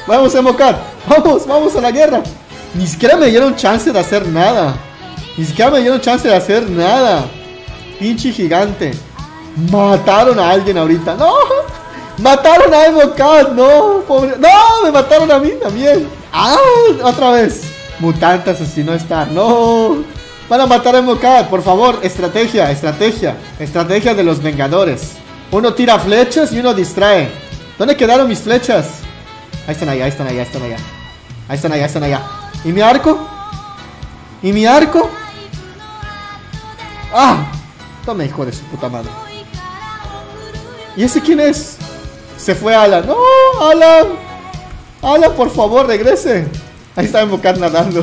Vamos, Emocat. Vamos a la guerra. Ni siquiera me dieron chance de hacer nada. Pinche gigante. Mataron a alguien ahorita. ¡No! Mataron a Emocat. No, pobre. ¡No! Me mataron a mí también. ¡Ah! Otra vez. Mutante asesino Star. ¡No! Van a matar a Emocat. Por favor, estrategia. Estrategia de los Vengadores. Uno tira flechas y uno distrae. ¿Dónde quedaron mis flechas? Ahí están allá. ¿Y mi arco? ¡Ah! Tome, hijo de su puta madre. ¿Y ese quién es? Se fue Alan. ¡No! Alan, por favor, regrese. Ahí está Emocat nadando.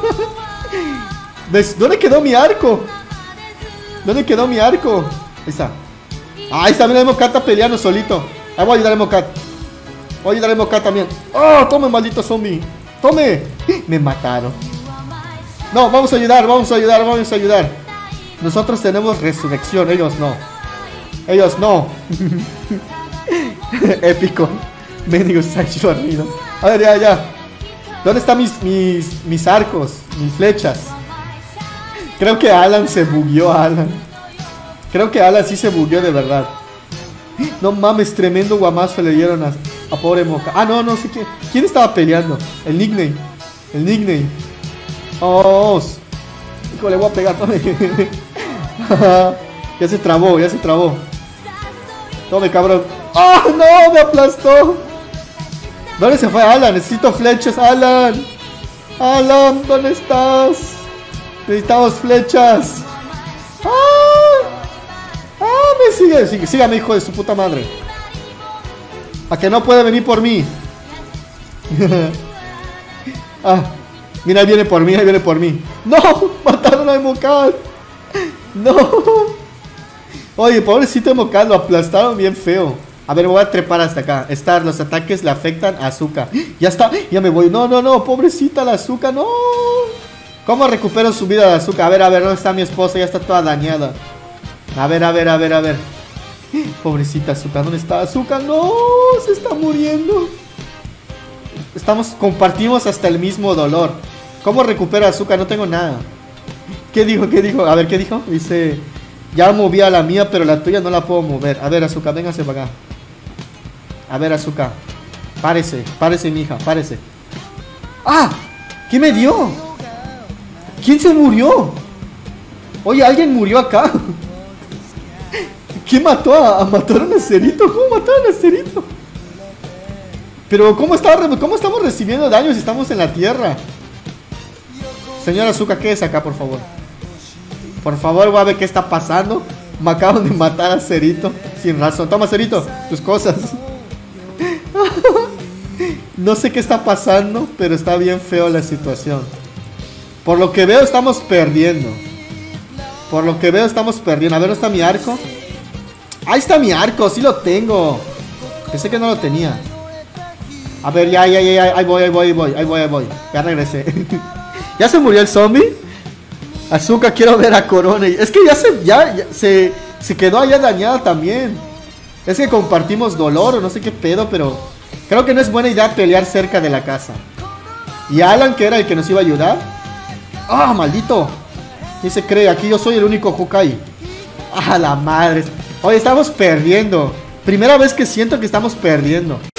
¿Dónde quedó mi arco? Ahí está. Ahí está, mira, Emocat está peleando solito. Ahí voy a ayudar a Emocat. También. ¡Oh! Tome, maldito zombie. ¡Tome! Me mataron. No, vamos a ayudar. Nosotros tenemos resurrección, ellos no. Épico. Mendigo Sancho ardido. A ver, ya. ¿Dónde están mis arcos? Mis flechas. Creo que Alan se bugueó, Creo que Alan sí se bugueó de verdad. No mames, tremendo guamazo le dieron a pobre Moca. Ah, no sé quién. ¿Quién estaba peleando? El nickname. Oh, hijo, le voy a pegar. Ya se trabó. Tome, cabrón. ¡Ah, no! Me aplastó. ¿Dónde se fue Alan? Necesito flechas, Alan. ¿Dónde estás? Necesitamos flechas. Me sígame, hijo de su puta madre. ¿A que no puede venir por mí? Mira, ahí viene por mí. ¡No! Mataron a Emocat. ¡No! Oye, pobrecito Emocat, lo aplastaron bien feo. A ver, me voy a trepar hasta acá. Los ataques le afectan a Asuka. Ya está, ya me voy. No, pobrecita la Asuka, no. ¿Cómo recupero su vida de Asuka? A ver, ¿dónde está mi esposa? Ya está toda dañada. A ver. Pobrecita Asuka, ¿dónde está Asuka? No, se está muriendo. Compartimos hasta el mismo dolor. ¿Cómo recupero a Asuka? No tengo nada. ¿Qué dijo? A ver, ¿qué dijo? Dice, ya moví a la mía, pero la tuya no la puedo mover. A ver, Asuka, véngase para acá. A ver, Asuka, párese, mija, párese. ¡Ah! ¿Qué me dio? ¿Quién se murió? Oye, alguien murió acá. ¿Quién mataron a Cerito? ¿Cómo mataron a Cerito? Pero ¿cómo estamos recibiendo daño si estamos en la tierra? Señora Asuka, quédese acá, por favor. Por favor, voy a ver qué está pasando. Me acaban de matar a Cerito sin razón. Toma, Cerito, tus cosas. No sé qué está pasando, pero está bien feo la situación. Por lo que veo estamos perdiendo. A ver, ¿dónde está mi arco? Ahí está mi arco, sí lo tengo. Pensé que no lo tenía. A ver, ya, ahí voy. Ya regresé. ¿Ya se murió el zombie? Asuka, quiero ver a Corona. Es que ya se quedó allá dañada también. Es que compartimos dolor o no sé qué pedo, pero creo que no es buena idea pelear cerca de la casa. Y Alan, que era el que nos iba a ayudar. ¡Ah, maldito! ¿Quién se cree? Aquí yo soy el único Hokage. ¡Ah, la madre! Oye, estamos perdiendo. Primera vez que siento que estamos perdiendo.